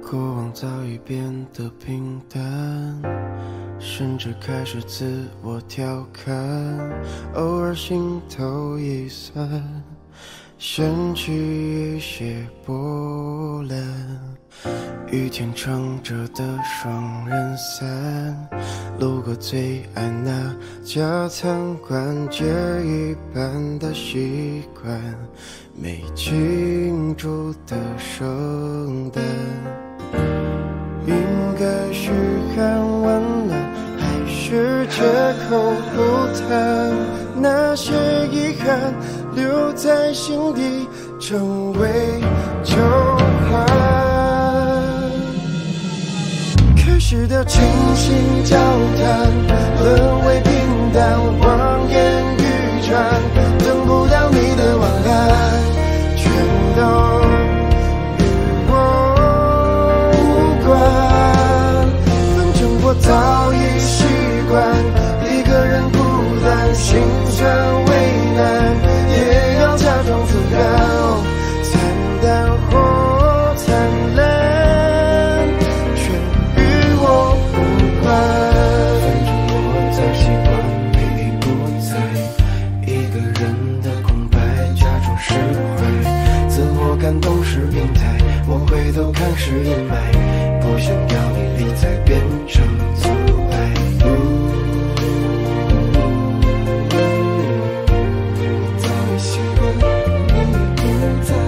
过往早已变得平淡，甚至开始自我调侃，偶尔心头一酸，掀起一些波澜。雨天撑着的双人伞，路过最爱那家餐馆，借一半的习惯，没庆祝的圣诞。应该是喊温暖，还是借口不谈？那些遗憾留在心底，成为旧患。开始的倾心交谈，沦为平淡，谎言欲穿，等不到你的晚安，全都我早已习惯一个人孤单，心酸为难，也要假装自然，惨淡或灿烂，全与我无关。反正我早习惯你已不在，一个人的空白，假装释怀，自我感动是病态，我回头看是阴霾，不想要你离开变成阻碍。早已习惯你已不在，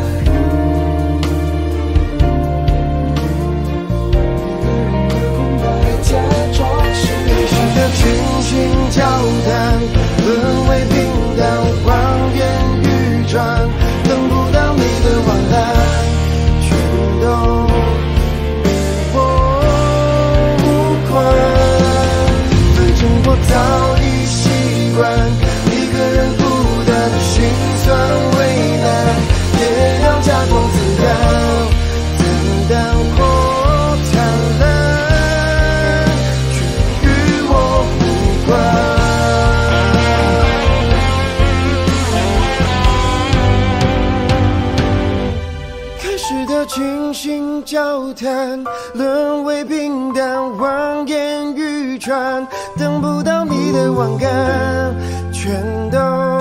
一个人的空白，假装是开始的倾心交谈，沦为平淡，谎言欲转，等不到你的晚安，全都我早已习惯一个人孤单，心酸为难，也要假装自然，惨淡或灿烂，却与我无关。开始的倾心交谈，沦为平淡，谎言欲穿，等不到你的晚安，全都